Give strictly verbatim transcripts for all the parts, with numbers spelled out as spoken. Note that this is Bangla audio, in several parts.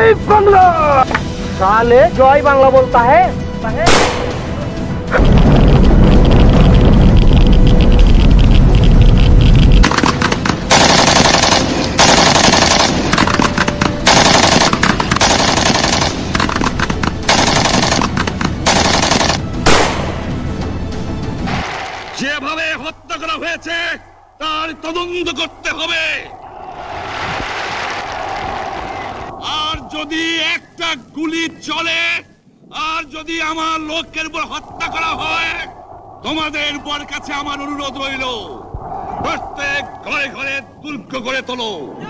जय बांग्ला। साले जय बांग्ला बोलता है। যেভাবে হত্যা করা হয়েছে তার তদন্ত করতে হবে। আর যদি একটা গুলি চলে আর যদি আমার লোকের উপর হত্যা করা হয়, তোমাদের উপর কাছে আমার অনুরোধ রইল, প্রত্যেক ঘরে ঘরে দুর্গ করে তোলো।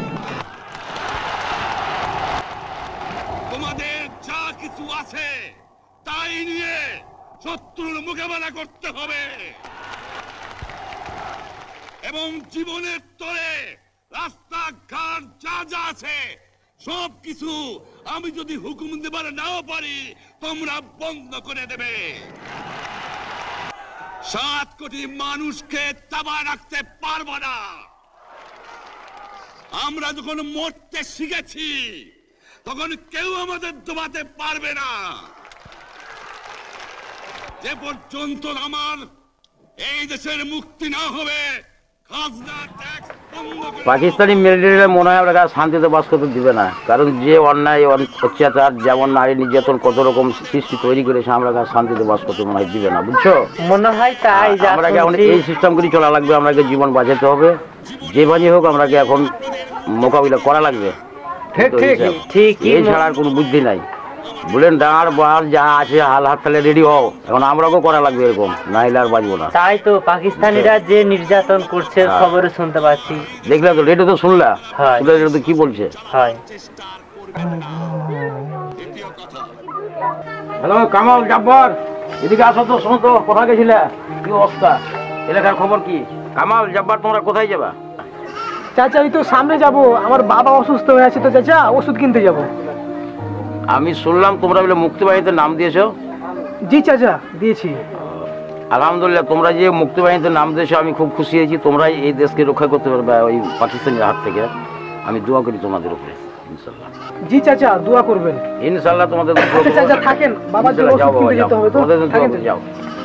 তোমাদের যা কিছু আছে তাই নিয়ে শত্রুর মোকাবেলা করতে হবে এবং জীবনের তরে রাস্তাঘাট যা যা আছে সব কিছু আমি যদি হুকুম দেবার নাও পারি তোমরা বন্ধ করে দেবে। সাত কোটি মানুষকে চাপা রাখতে পারবো না। আমরা যখন মরতে শিখেছি তখন কেউ আমাদের দবাতে পারবে না। যে পর্যন্ত আমার এই দেশের মুক্তি না হবে পাকিস্তানি মিলিটারিরা মনে হয় আমরা শান্তিতে বাস করতে দিবে না, কারণ যে অন্যায় অত্যাচার যেমন নারী নির্যাতন কত রকম সৃষ্টি তৈরি করেছে আমরা শান্তিতে বাস করতে মনে হয় দিবে না, বুঝছো? মনে হয় তাই আমরাকে এখন এই সিস্টেম করে চলা লাগবে, আমাকে জীবন বাঁচাতে হবে, যে বাজে হোক আমরাকে এখন মোকাবিলা করা লাগবে। এই ছাড়া আর কোনো বুদ্ধি নাই। বলেন দাঁড় বার যা আছে হাল হাত তালে রেডি হও, এখন আমরাও করা লাগবে এরকম, নাইলে আর বাঁচবো না। তাই তো পাকিস্তানিরা যে নির্যাতন করছে খবরে শুনতে পাচ্ছি। দেখলে তো রেডিও তো শুনলা, রেডিও তো কি বলছে। হ্যালো কামাল জব্বার, এদিকে আসো তো, শোনো তো কোথায় গেছিলে, কি অবস্থা, এলাকার খবর কি? কামাল জব্বার তোমরা কোথায় যাবা? চাচা এই তো সামনে যাব, আমার বাবা অসুস্থ হয়ে আছে তো চাচা, ওষুধ কিনতে যাব। আমি শুনলাম তোমরা বলে মুক্তিবাহিনীতে নাম দিয়েছো? জি চাচা দিয়েছি। আলহামদুলিল্লাহ, তোমরা যে মুক্তিবাহিনীতে নাম দিয়েছো আমি খুব খুশি হয়েছি। তোমরা এই দেশকে রক্ষা করতে পারবে ওই পাকিস্তানের হাত থেকে, আমি দোয়া করি তোমাদের উপরে ইনশাআল্লাহ। জি চাচা দোয়া করবেন ইনশাআল্লাহ। তোমাদের চাচা থাকেন, বাবার জন্য ওষুধ কিনতে যেতে হবে তো, থাকেন যাও।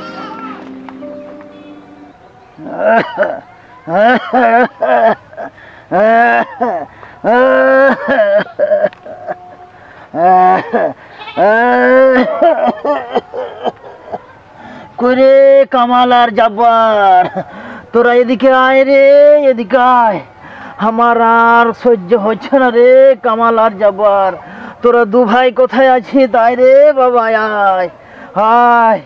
করে কামাল আর জব্বার, তোরা এদিকে আয় রে, এদিকে আয়। আমার আর সহ্য হচ্ছে না রে কামাল আর জব্বার, তোরা দু ভাই কোথায় আছিস? তাই রে বাবা আয় আয়।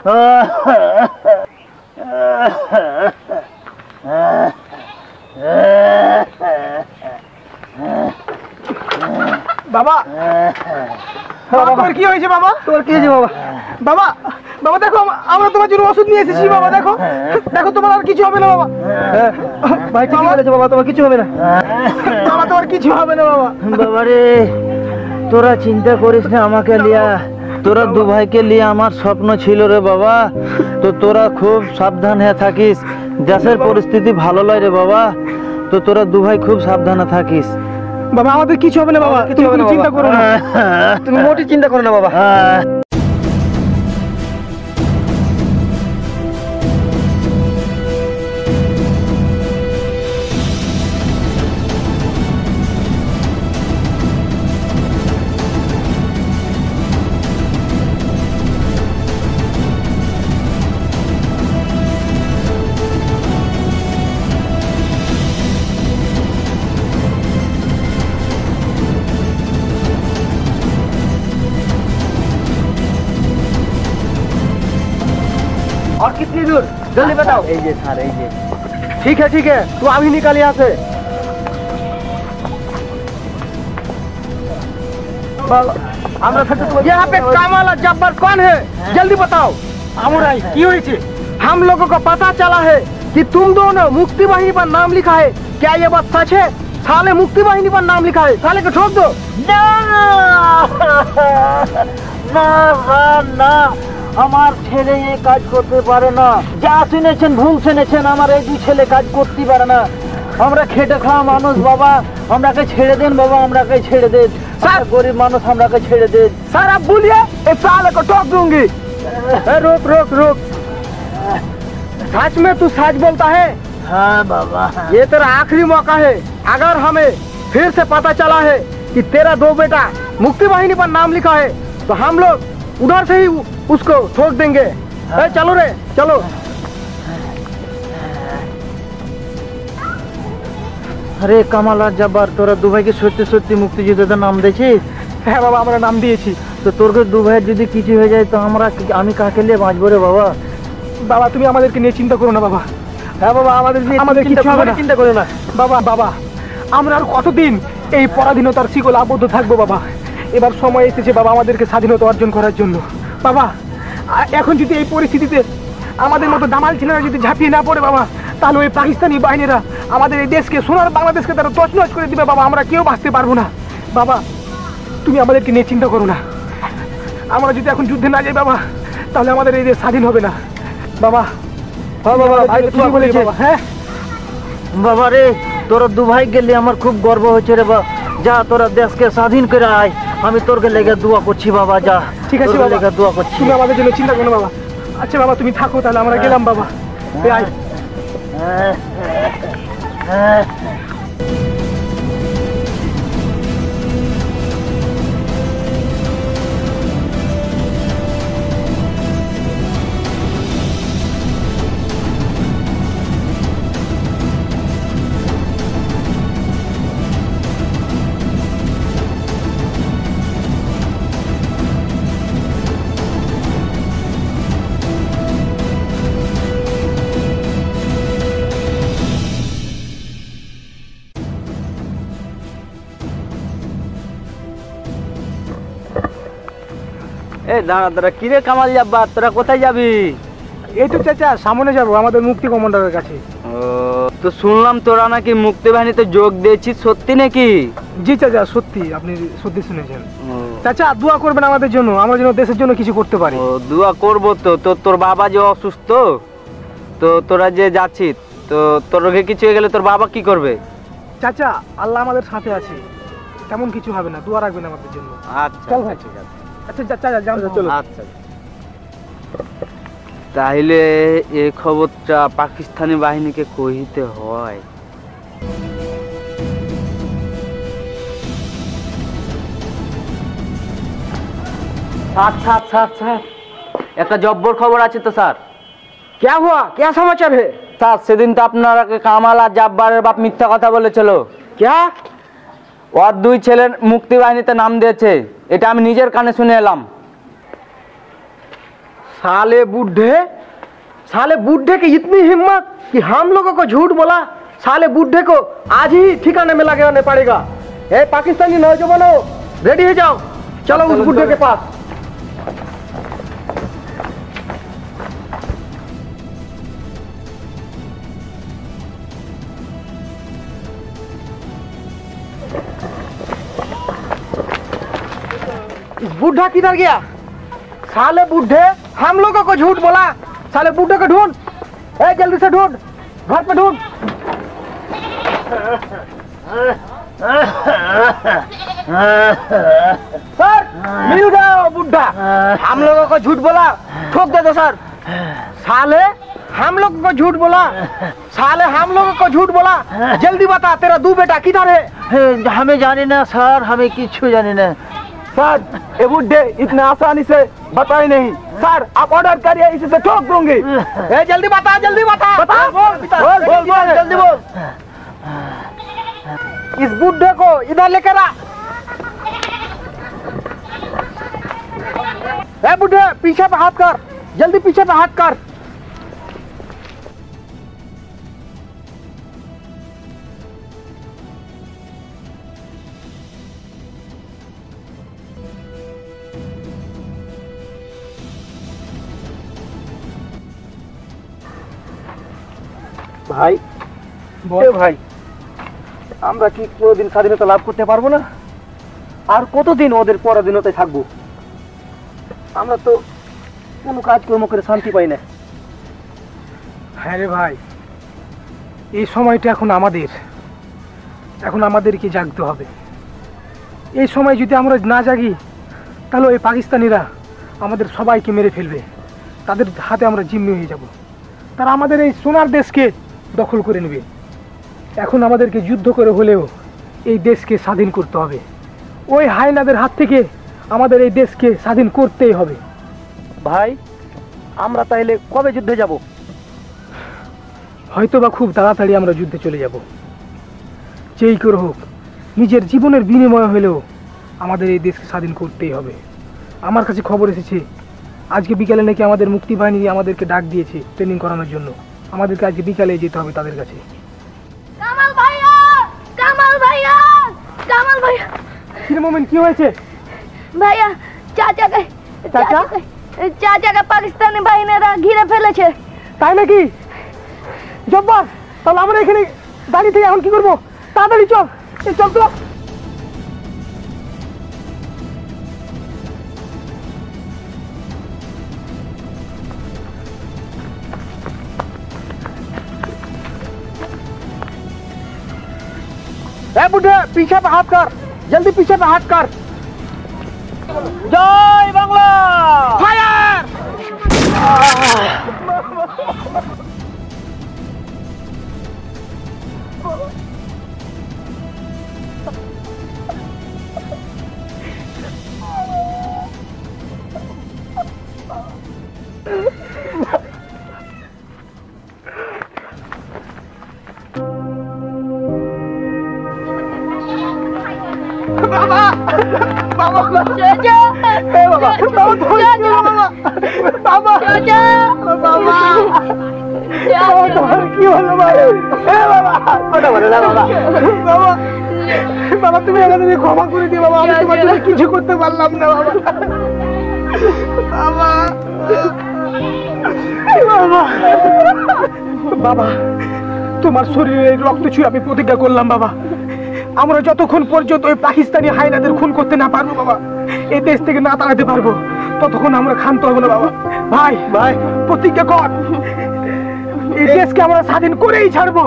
বাবা বাবার কি হয়েছে? বাবা তোর কি হয়েছে? বাবা বাবা বাবা দেখো আমরা তোমার জন্য ওষুধ নিয়ে এসেছি। বাবা দেখো দেখো তোমার আর কিছু হবে না। বাবা ভাই ঠিক বলেছে বাবা, তোমার কিছু হবে না। বাবা তোমার কিছু হবে না বাবা। বাবা রে তোরা চিন্তা করিস না আমাকে লিয়া, তোরা দু ভাইকে লিয়ে আমার স্বপ্ন ছিল রে বাবা। তো তোরা খুব সাবধান হয়ে থাকিস, দেশের পরিস্থিতি ভালো লয় রে বাবা, তো তোরা দু ভাই খুব সাবধানে থাকিস। বাবা আমাদের কিছু হবে না বাবা, তুমি চিন্তা করো না, তুমি মোটেই চিন্তা করো না বাবা। और कितनी दूर जल्दी बताओ। এই যে স্যার, এই যে ठीक है ठीक है, तू अभी निकल यहाँ से। यहाँ पे कामाल और जब्बार कौन है जल्दी बताओ। আমরাই কি হয়েছে? हम लोगों को पता चला है कि तुम दोनों मुक्ति वाहिनी पर नाम लिखा है, क्या ये बात सच है? साले मुक्ति वाहिनी पर नाम लिखा है, साले को ठोक दो। না না না, আমার ছেলে এই কাজ করতে পারে না। যা শুনেছেন ভুল শুনেছেন, আমার এই দুই ছেলে কাজ করতে পারে না। আমরা খেটে খাওয়া মানুষ বাবা, আমরাকে ছেড়ে দেন বাবা, আমরাকে ছেড়ে দেন। सर गरीब मानुष हमराके छेड़े दे। सर आप बोलिए इस साले को ठोक दूंगी। रोक रोक रोक, सच में तू सच बोलता है? हाँ बाबा, ये तेरा आखिरी मौका है। अगर हमें फिर से पता चला है कि तेरा दो बेटा मुक्ति वाहिनी पर नाम लिखा है तो हम लोग उधर से ही उसको ठोक देंगे। ए, चलो रे चलो। अरे কামাল আর জব্বার, তোরা দু ভাইকে সত্যি সত্যি মুক্তিযোদ্ধাদের নাম দিয়েছিস? হ্যাঁ বাবা, আমরা নাম দিয়েছি। তো তোর দু ভাইয়ের যদি কিছু হয়ে যায় তো আমরা আমি কাকে নিয়ে বাঁচবো রে বাবা? বাবা তুমি আমাদেরকে নিয়ে চিন্তা করো না বাবা। হ্যাঁ বাবা, আমাদের নিয়ে আমাদের চিন্তা কিছু হবে না, চিন্তা করো না বাবা। বাবা আমরা আর কতদিন এই পরাধীনতার শিকলে আবদ্ধ থাকবো বাবা? এবার সময় এসেছে বাবা আমাদেরকে স্বাধীনতা অর্জন করার জন্য। বাবা আ- এখন যদি এই পরিস্থিতিতে আমাদের মতো দামাল ছেলেরা যদি ঝাঁপিয়ে না পড়ে বাবা, তাহলে ওই পাকিস্তানি বাহিনীরা আমাদের এই দেশকে, সোনার বাংলাদেশকে তারা তছনছ করে দিবে বাবা। আমরা কেউ বাঁচতে পারবো না বাবা। তুমি আমাদেরকে নিয়ে চিন্তা করো না। আমরা যদি এখন যুদ্ধে না যাই বাবা, তাহলে আমাদের এই দেশ স্বাধীন হবে না বাবা। হ্যাঁ বাবা, ভাই তুমি বলেছো বাবা। হ্যাঁ বাবা রে, তোরা দু ভাই গেলে আমার খুব গর্ব হচ্ছে রে বাবা। যা তোরা দেশকে স্বাধীন করে আয়, আমি তোরকে লেগে দোয়া করছি বাবা। যা ঠিক আছে তোরকে বাবা, লেগে দোয়া করছি। তুমি আমাদের জন্য চিন্তা করো না বাবা। আচ্ছা বাবা তুমি থাকো তাহলে, আমরা গেলাম বাবা। এই আয়। হ্যাঁ, হ্যাঁ। এ দাঁড়া দাঁড়া, কিরে কামাল জব্বার, তোরা কোথায় যাবি? এই তো চাচা সামনে যাবো আমাদের মুক্তি কমান্ডারের কাছে। ও, তো শুনলাম তোরা নাকি মুক্তি বাহিনীতে যোগ দিয়েছিস, সত্যি নাকি? জি চাচা সত্যি, আপনি সত্যি শুনেছেন। চাচা দোয়া করবেন আমাদের জন্য, আমরা যেন দেশের জন্য কিছু করতে পারি। ও, দোয়া করবো তো। তো তোর বাবা যে অসুস্থ, তো তোরা যে যাচ্ছিস, তো তোর রোগে কিছু হয়ে গেলে তোর বাবা কি করবে? চাচা আল্লাহ আমাদের সাথে আছে, তেমন কিছু হবে না, দোয়া রাখবেন আমাদের জন্য। আচ্ছা চল ভাই। ঠিক আছে। আচ্ছা চাচা যান চলো। আচ্ছা, তাহলে এই খবরটা পাকিস্তানি বাহিনীকে কইতে হয়। স্যার স্যার স্যার স্যার একটা জব্বর খবর আছে তো স্যার। क्या हुआ, क्या समाचार है? স্যার সেদিন তো আপনারা কামাল আর জাব্বারের বাপ মিথ্যা কথা বলেছিল। क्या? ওর দুই ছেলের মুক্তি বাহিনীতে নাম দিয়েছে, এটা আমি নিজের কানে শুনে এলাম। साले बूढ़े, साले बूढ़े की इतनी हिम्मत कि हम लोगों को झूठ बोला। साले बूढ़े को आज ही ठिकाने में लगाने पड़ेगा। ए पाकिस्तानी नौजवानों रेडी हो जाओ, चलो उस बूढ़े के पास। बूढ़ा किधर गया? साले बूढ़े हम लोगों को झूठ बोला। साले बूढ़े को ढूंढ, ए जल्दी से ढूंढ, घर पे ढूंढ। सर मिल गया वो बूढ़ा, हम लोगों को झूठ बोला, ठोक दे दो सर। साले हम लोगों को झूठ बोला, साले हम लोगों को झूठ बोला। जल्दी बता तेरा दो बेटा किधर है? हमें जाने ना सर, हमें किच्छु जाने ना सर। ये बूढ़े इतने आसानी से बताए नहीं सर, आप ऑर्डर करिए, इसी से ठोक दूंगी। ए जल्दी बता, जल्दी बता, बता बोल बोल बोल, बोल जल्दी बोल। इस बूढ़े को इधर लेकर आ। ए बूढ़े पीछे पे हाथ कर, जल्दी पीछे पे हाथ कर। ভাই বল ভাই, আমরা কি কোনোদিন স্বাধীনতা লাভ করতে পারবো না? আর কতদিন ওদের পরাধীনতায় থাকবো? আমরা তো কোনো কাজকর্ম করে শান্তি পাই না। হ্যাঁ রে ভাই, এই সময়টা এখন আমাদের, এখন আমাদেরকে জাগতে হবে। এই সময় যদি আমরা না জাগি তাহলে ওই পাকিস্তানিরা আমাদের সবাইকে মেরে ফেলবে, তাদের হাতে আমরা জিম্মি হয়ে যাব। তারা আমাদের এই সোনার দেশকে দখল করে নেবে। এখন আমাদেরকে যুদ্ধ করে হলেও এই দেশকে স্বাধীন করতে হবে। ওই হায়নাদের হাত থেকে আমাদের এই দেশকে স্বাধীন করতেই হবে। ভাই, আমরা তাইলে কবে যুদ্ধে যাব? হয়তো বা খুব তাড়াতাড়ি আমরা যুদ্ধে চলে যাব। যেই করে হোক নিজের জীবনের বিনিময় হলেও আমাদের এই দেশকে স্বাধীন করতেই হবে। আমার কাছে খবর এসেছে আজকে বিকালে নাকি আমাদের মুক্তি বাহিনী আমাদেরকে ডাক দিয়েছে ট্রেনিং করানোর জন্য। আমাদেরকে আজকে বিকালে যেতে হবে তাদের কাছে। কামাল ভাইয়া, কামাল ভাইয়া, কামাল ভাইয়া। কিরে মোমেন, কি হয়েছে? ভাইয়া, চাচাকে চাচা? চাচাকে পাকিস্তানি বাহিনীরা ঘিরে ফেলেছে। তাই নাকি? জব্বার, তাহলে আমরা এখানে দাঁড়িয়ে থেকে এখন কি করবো? তাড়াতাড়ি চল, এই চল তো। ए बुढ़े, पीछे पे हाथ कर, जल्दी पीछे पे हाथ कर। জয় বাংলা! फायर! बाबा, बाबा, চাচা, ए बाबा, बाबा थोड़ी क्यों बाबा, बाबा, চাচা, बाबा, बाबा थोड़ी क्यों बाबा, ए बाबा, ওটা বলে না বাবা, বাবা, বাবা তুমি আমাদের ক্ষমা করে দিও বাবা, আমি তোমার জন্য কিছু করতে পারলাম না বাবা, বাবা, বাবা, বাবা, তোমার শরীরে রক্ত ছুঁয়ে আমি প্রতিজ্ঞা করলাম বাবা, আমরা যতক্ষণ পর্যন্ত ওই পাকিস্তানি হায়নাদের খুন করতে না পারবো বাবা, এই দেশ থেকে না তাড়াতে পারবো, ততক্ষণ আমরা ক্ষান্ত হবো না বাবা। ভাই ভাই প্রতিজ্ঞা কর, এই দেশকে আমরা স্বাধীন করেই ছাড়বো।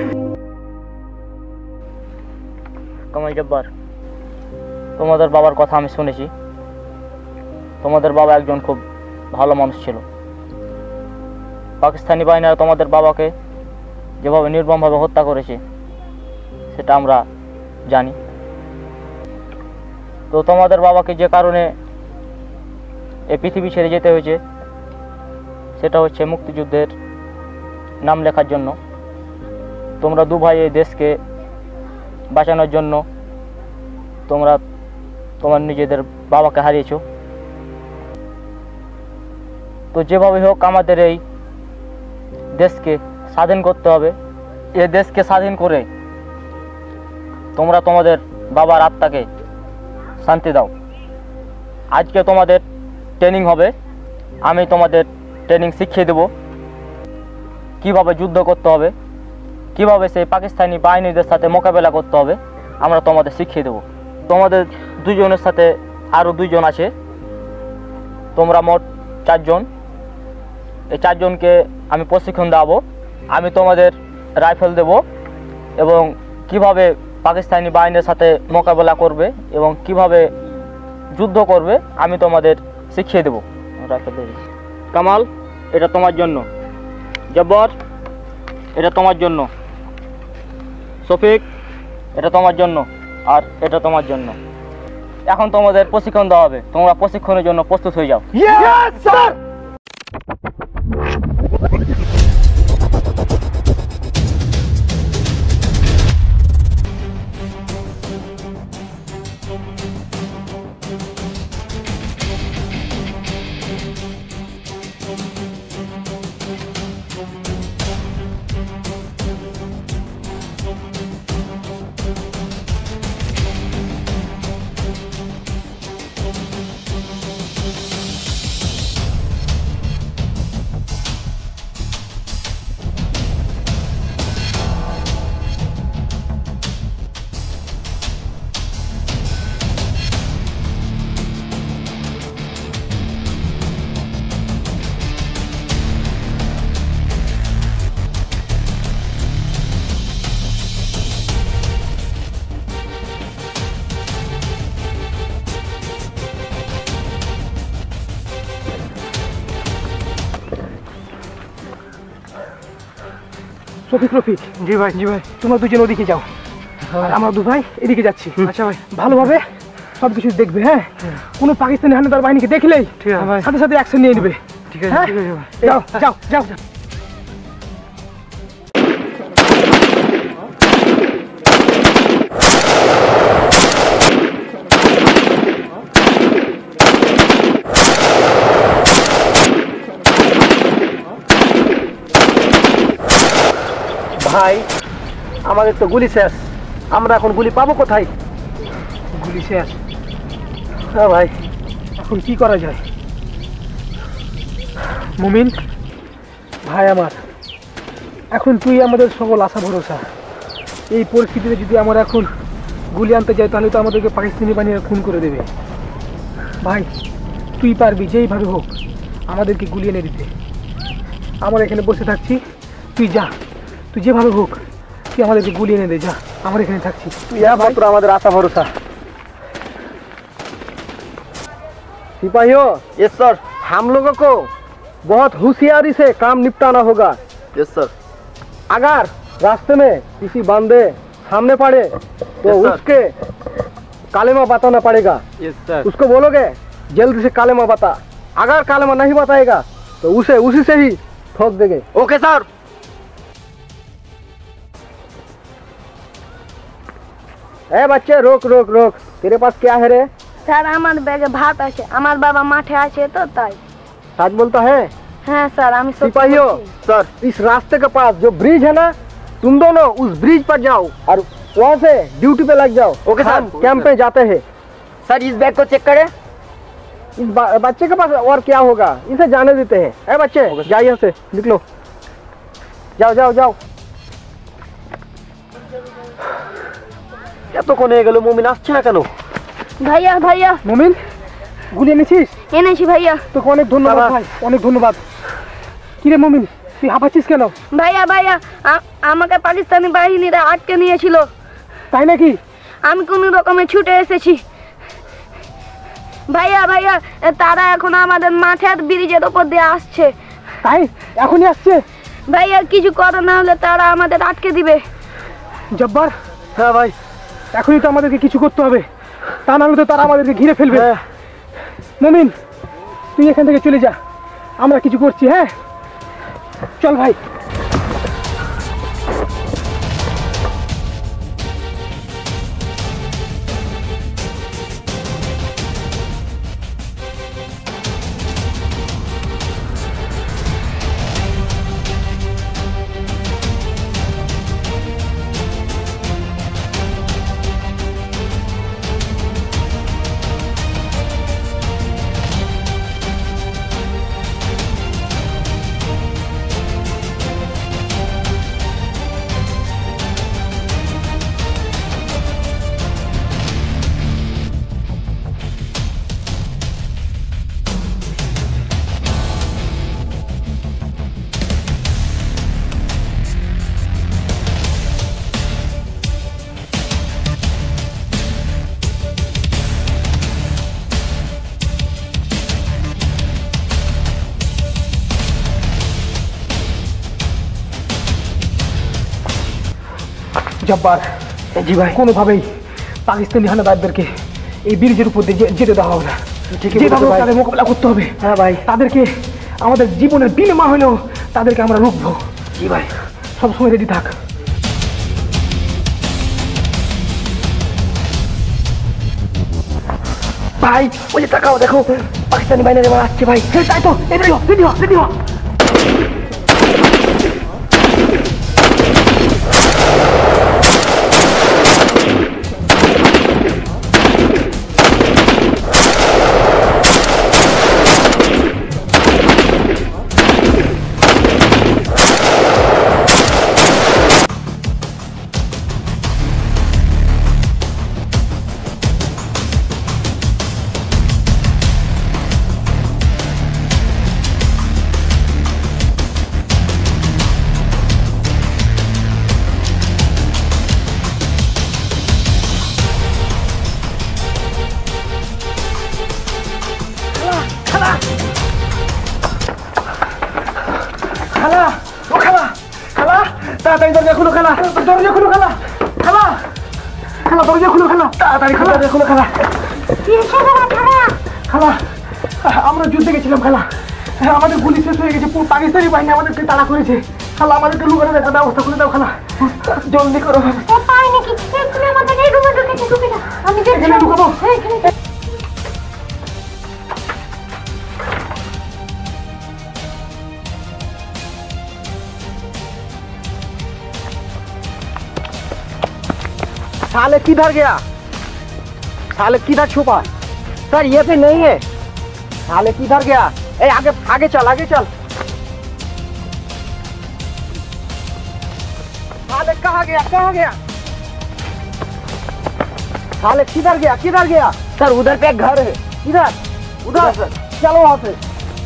কামাল জব্বার, তোমাদের বাবার কথা আমি শুনেছি। তোমাদের বাবা একজন খুব ভালো মানুষ ছিল। পাকিস্তানি বাহিনীরা তোমাদের বাবাকে যেভাবে নির্মমভাবে হত্যা করেছে সেটা আমরা জানি। তো তোমাদের বাবাকে যে কারণে এই পৃথিবী ছেড়ে যেতে হয়েছে সেটা হচ্ছে মুক্তিযুদ্ধের নাম লেখার জন্য। তোমরা দু ভাই এই দেশকে বাঁচানোর জন্য তোমরা তোমার নিজেদের বাবাকে হারিয়েছো। তো যেভাবে হোক আমাদের এই দেশকে স্বাধীন করতে হবে। এই দেশকে স্বাধীন করে তোমরা তোমাদের বাবার আত্মাকে শান্তি দাও। আজকে তোমাদের ট্রেনিং হবে, আমি তোমাদের ট্রেনিং শিখিয়ে দেব কিভাবে যুদ্ধ করতে হবে, কিভাবে সেই পাকিস্তানি বাহিনীদের সাথে মোকাবেলা করতে হবে, আমরা তোমাদের শিখিয়ে দেব। তোমাদের দুজনের সাথে আরও দুইজন আছে, তোমরা মোট চারজন। এই চারজনকে আমি প্রশিক্ষণ দেওয়াবো। আমি তোমাদের রাইফেল দেব এবং কিভাবে পাকিস্তানি বাহিনীর সাথে মোকাবেলা করবে এবং কিভাবে যুদ্ধ করবে আমি তোমাদের শিখিয়ে দেব। রাইফেল দেব। কামাল, এটা তোমার জন্য। জব্বর, এটা তোমার জন্য। শফিক, এটা তোমার জন্য। আর এটা তোমার জন্য। এখন তোমাদের প্রশিক্ষণ দেওয়া হবে, তোমরা প্রশিক্ষণের জন্য প্রস্তুত হয়ে যাও। Yes, sir! শফিক রফিক। জি ভাই জি ভাই তোমরা দুজন ওদিকে যাও, আর আমরা দু ভাই এদিকে যাচ্ছি। আচ্ছা ভাই ভালোভাবে সব কিছু দেখবে, হ্যাঁ কোনো পাকিস্তানি হানাদার বাহিনীকে দেখলেই সাথে সাথে অ্যাকশন নিয়ে নেবে। ঠিক আছে ঠিক আছে যাও যাও যাও। ভাই আমাদের তো গুলি শেষ, আমরা এখন গুলি পাবো কোথায়? গুলি শেষ? হ্যাঁ ভাই এখন কি করা যায়? মুমিন ভাই আমার, এখন তুই আমাদের সকল আশা ভরসা। এই পরিস্থিতিতে যদি আমরা এখন গুলি আনতে যাই তাহলে তো আমাদেরকে পাকিস্তানি বাহিনীরা খুন করে দেবে। ভাই তুই পারবি যেইভাবে হোক আমাদেরকে গুলি এনে দিতে। আমরা এখানে বসে থাকছি, তুই যা, তুই যেভাবে হোক তুই আমাদেরকে গুলি এনে দে, যা আমরা এখানে থাকছি। তুই মাত্র আমাদের আশা ভরসা। सिपाहियों, यस सर, हम लोगों को बहुत होशियारी से काम निपटाना होगा। Yes sir. अगर रास्ते में किसी बंदे सामने पड़े तो उसके कालेमा बताना पड़ेगा। Yes sir. उसको बोलोगे जल्दी से कालेमा बता, अगर कालेमा नहीं बताएगा तो उसे उसी से ही ठोक देंगे। Okay sir. ए बच्चे रोक रोक रोक, तेरे पास क्या है रे? স্যার আমার ব্যাগে ভাত আছে, আমার বাবা মাঠে আছে তো তাই। सच बोलता है? হ্যাঁ স্যার আমি সত্যি सिपाहियों বলছি। सर, इस रास्ते के पास जो ब्रिज है ना, तुम दोनों उस ब्रिज पर जाओ और वहाँ से ड्यूटी पे लग जाओ। Okay sir. कैंप पे जाते हैं। सर इस बैग को चेक करें। इस बच्चे के पास और क्या होगा, इसे जाने देते हैं। ए बच्चे जाइए यहाँ से, निकलो, जाओ जाओ जाओ। क्या तो कोने गलो मुमिन আসছে না কেন? ভাইয়া ভাইয়া মুমিন গুলি এনেছিস? এনেছি ভাইয়া। তোকে অনেক ধন্যবাদ ভাই, অনেক ধন্যবাদ। কিরে মুমিন তুই হাঁপাচ্ছিস কেন? ভাইয়া ভাইয়া আ- আমাকে পাকিস্তানি বাহিনীরা আটকে নিয়েছিল। তাই নাকি? আমি কোনো রকমে ছুটে এসেছি। ভাইয়া ভাইয়া এ, তারা এখন আমাদের মাঠের ব্রিজের ওপর দিয়ে আসছে। তাই এখনই আসছে? ভাইয়া কিছু করো না হলে তারা আমাদের আটকে দিবে। জব্বার হ্যাঁ ভাই, এখনই তো আমাদেরকে কিছু করতে হবে, তা না হলে তো তারা আমাদেরকে ঘিরে ফেলবে। মুমিন তুই এখান থেকে চলে যা, আমরা কিছু করছি। হ্যাঁ চল ভাই। জব্বার জি ভাই, কোনোভাবেই পাকিস্তানি হানাদারদেরকে এই ব্রিজের উপর দিয়ে যে- যেতে দেওয়া হবে না। যেভাবে হোক তাদের মোকাবিলা করতে হবে। হ্যাঁ ভাই, তাদেরকে আমাদের জীবনের বিনিময় হলেও তাদেরকে আমরা রুখবো। জি ভাই, সবসময় রেডি থাক। ভাই ওই যে তাকাও, দেখো পাকিস্তানি বাহিনীর এবার আসছে ভাই। হ্যাঁ তাই তো, রেডি হ রেডি হ রেডি হ। তাড়াতাড়ি দরজা খুলো খালা, দরজা খুলো খালা, খালা খালা দরজা খুলো খালা, তাড়াতাড়ি খালা দরজা খুলো খালা। খালা আমরা যুদ্ধে গেছিলাম খালা, আমাদের গুলি শেষ হয়ে গেছে, পুরো পাকিস্তানি বাহিনী আমাদেরকে তাড়া করেছে খালা, আমাদেরকে লুকানোর একটা ব্যবস্থা করে দাও খালা, জলদি করো। আমি এখানে ঢুকাবো। साले किधर गया? साले किधर छुपा? सर ये पे नहीं है। साले किधर गया? ए आगे आगे चल आगे चल। साले कहाँ गया कहाँ गया? साले किधर गया किधर गया? सर उधर पे एक घर है। किधर? उधर सर। चलो वहाँ पे।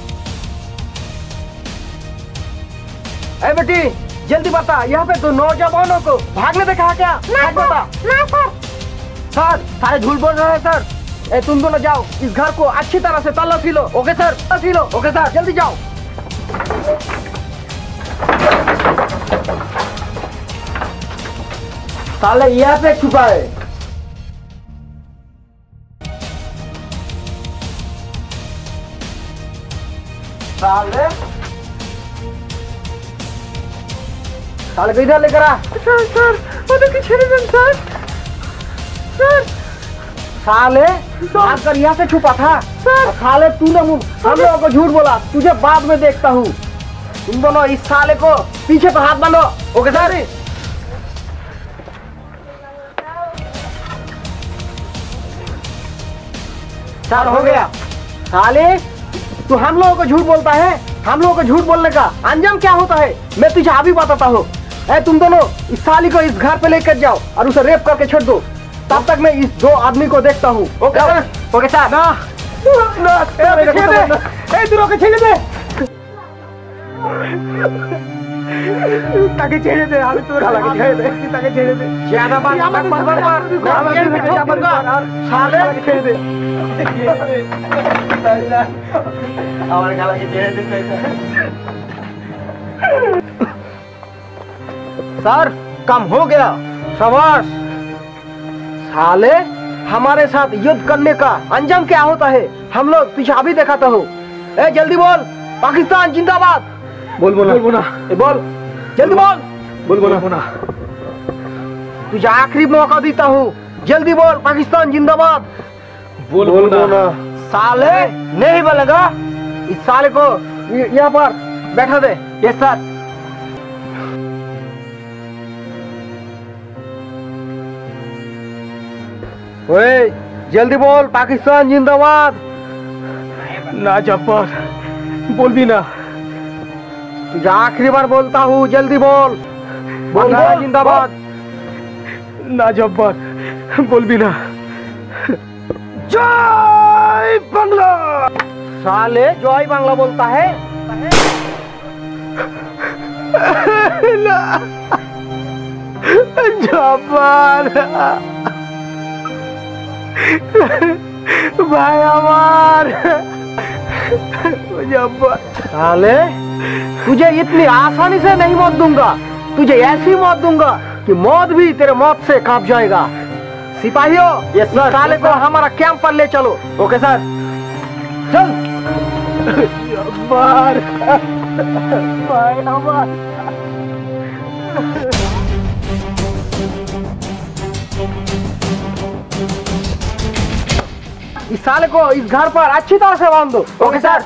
ए बेटी जल्दी बता, यहाँ पे तो नौजवानों को भागने देखा क्या? भाग बता। ना सर। सर सारे झूठ बोल रहे हैं सर। ए तुम दोनों जाओ, इस घर को अच्छी तरह से तलाशी लो। ओके सर, तलाशी लो। ओके सर, जल्दी जाओ। साले यहाँ पे छुपा है। साले साले को इधर लेकर आ। सर सर उधर की छेड़े दें सर। सर साले भाग कर यहाँ से छुपा था। सर साले तूने हम लोगों को झूठ बोला, तुझे बाद में देखता हूँ। तुम दोनों इस साले को पीछे पर हाथ बांधो। Okay sir. सर हो गया। साले तू हम लोगों को झूठ बोलता है, हम लोगों को झूठ बोलने का अंजाम क्या होता है मैं तुझे अभी बताता हूँ। ए तुम दोनों इस साली को इस घर पे लेकर जाओ और उसे रेप करके छोड़ दो, तब तक मैं इस दो आदमी को देखता हूँ। Okay okay sir. ना ना ए तू रोके छेड़े दे, ताकि छेड़े दे, আমি তোর লাগা ছেড়ে দে, তাকে ছেড়ে দে। ज्यादा बात मत मार मार मार साले ছেড়ে दे। আমার গালাকে ছেড়ে দে। सर कम हो गया। शाबाश। साले हमारे साथ युद्ध करने का अंजाम क्या होता है हम लोग तुझे अभी दिखाता हूँ। ए जल्दी बोल, पाकिस्तान जिंदाबाद। बोल बोल बोल बोल ए बोल जल्दी बोल। बोल बोल बोल तुझे आखिरी मौका देता हूँ, जल्दी बोल पाकिस्तान जिंदाबाद। बोल बोल साले नहीं बोलेगा, इस साले को यहाँ पर बैठा दे। ये सर। ओए जल्दी बोल पाकिस्तान जिंदाबाद। ना जब्बार बोल भी ना, तुझे आखिरी बार बोलता हूँ, जल्दी बोल। बोल जिंदाबाद। ना जब्बार बोल भी ना। जय बांग्ला। साले जय बांग्ला बोलता है ना जब्बार भाई हमार। साले तुझे इतनी आसानी से नहीं मौत दूंगा, तुझे ऐसी मौत दूंगा कि मौत भी तेरे मौत से कांप जाएगा। सिपाहियों यस सर, साले को हमारा कैंप पर ले चलो। ओके सर चल। भाई हमार। इस साले को इस घर पर अच्छी तरह से बांध दो। Okay sir.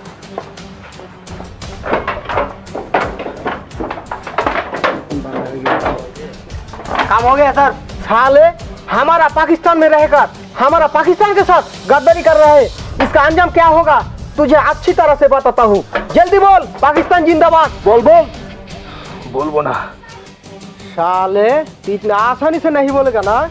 काम हो गया सर। साले हमारा पाकिस्तान में रहकर हमारा पाकिस्तान के साथ गद्दारी कर रहा है, इसका अंजाम क्या होगा तुझे अच्छी तरह से बताता हूँ। जल्दी बोल पाकिस्तान जिंदाबाद। बोल बोल बोल बोला। साले इतना आसानी से नहीं बोलेगा ना।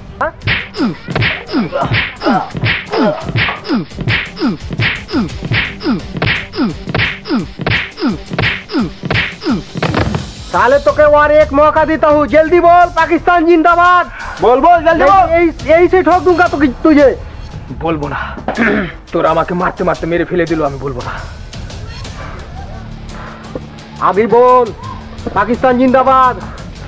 साले तो के वार एक मौका देता हूँ, जल्दी बोल पाकिस्तान जिंदाबाद। बोल बोल जल्दी बोल। यही से ठोक दूंगा तो तुझे। बोल बोला তোর আমাকে মারতে মারতে মেরে ফেলে দিল, আমি বলবো না। अभी बोल पाकिस्तान जिंदाबाद।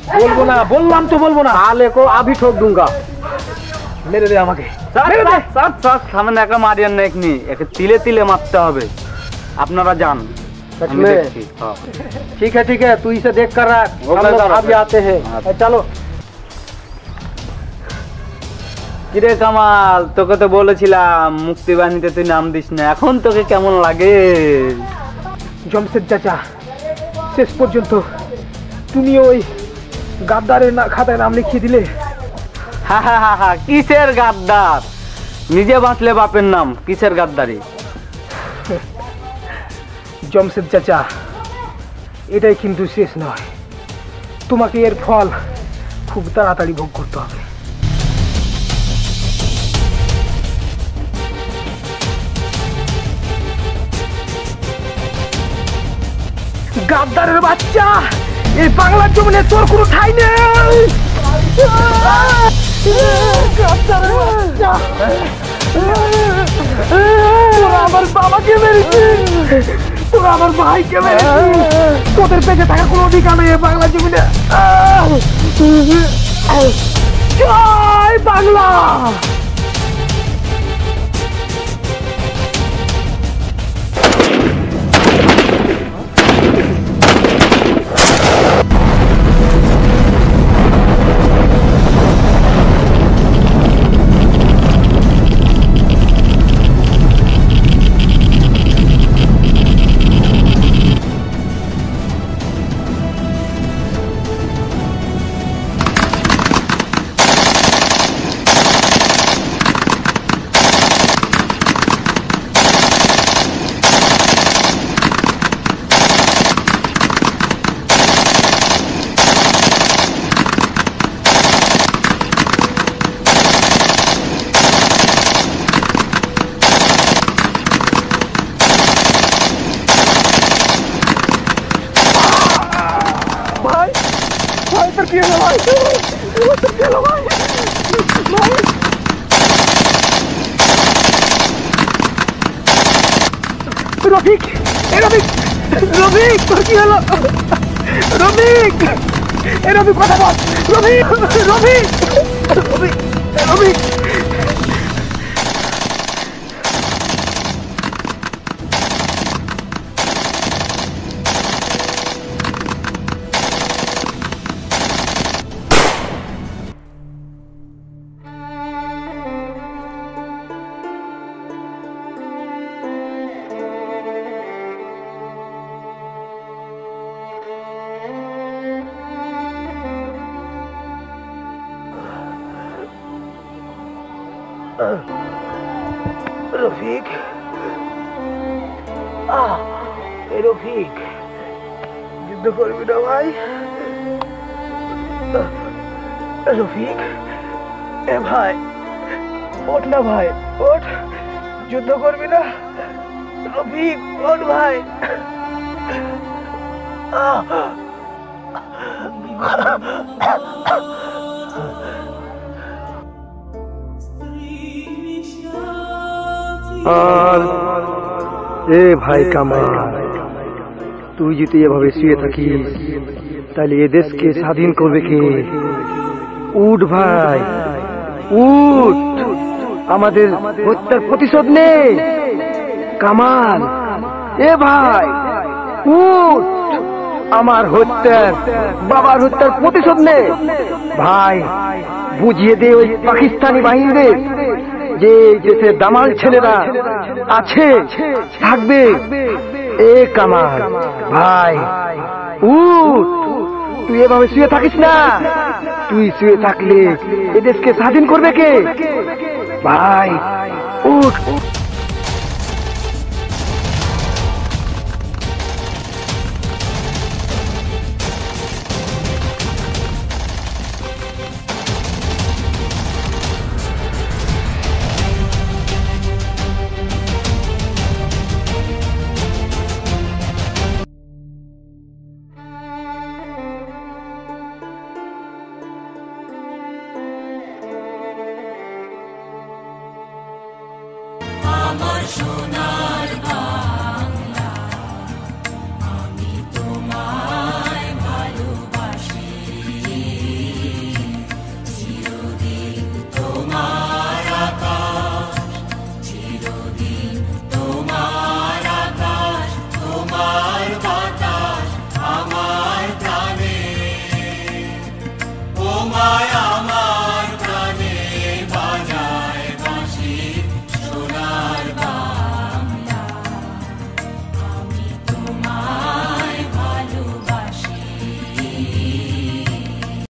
বলবো না, বললাম তো বলবো না। তাহলে কো আভি ঠোক দুঙ্গা। মেরে দে আমাকে, মেরে দে। সাত সাত সামনে একা মারিয়ান না, একনি একে তিলে তিলে মারতে হবে। আপনারা যান। सच में? ठीक है ठीक है, तू इसे देख कर रख, हम लोग अभी आते हैं। चलो। কিরে কামাল, তোকে তো বলেছিলাম মুক্তি বাহিনীতে তুই নাম দিস না, এখন তোকে কেমন লাগে? জমশেদ চাচা, শেষ পর্যন্ত তুমি ওই গাদ্দারের খাতায় নাম লিখিয়ে দিলে। হা হা হা হা, কিসের গাদ্দার? নিজে বাঁচলে বাপের নাম, কিসের গাদ্দারি? জমশেদ চাচা, এটাই কিন্তু শেষ নয়, তোমাকে এর ফল খুব তাড়াতাড়ি ভোগ করতে হবে। গাদ্দারের বাচ্চা, এই বাংলার জমিনে তোর কোনো ঠাঁই নেই। গাদ্দারের বাচ্চা, তোরা আমার বাবাকে মেরেছিস, তোরা আমার ভাইকে মেরেছিস, তোদের বেঁচে থাকার কোনো অধিকার নেই বাংলা জমিনে। জয় বাংলা। রফিক, এ রফিক, রফিক তোর কি হলো? রফিক, এ রফিক কথা বল। রফিক, রফিক, রফিক, রফিক। রফিক, রফিক, যুদ্ধ করবি না ভাই? রফিক, এ ভাই ওঠ না ভাই, ওঠ, যুদ্ধ করবি না? রফিক ওঠ ভাই। আর এ ভাই কামাল, তুই যদি এভাবে শুয়ে থাকিস তাহলে এ দেশকে স্বাধীন করবে কে? উঠ ভাই, উঠ, আমাদের হত্যার প্রতিশোধ নে। কামাল, এ ভাই উঠ, আমার হত্যার, বাবার হত্যার প্রতিশোধ নে। ভাই বুঝিয়ে দে ওই পাকিস্তানি বাহিনীদের যে দেশের দামাল ছেলেরা আছে, থাকবে। এ কামাল ভাই উঠ, তুই এভাবে শুয়ে থাকিস না, তুই শুয়ে থাকলে এ দেশকে স্বাধীন করবে কে? ভাই উঠ। আমার সোনা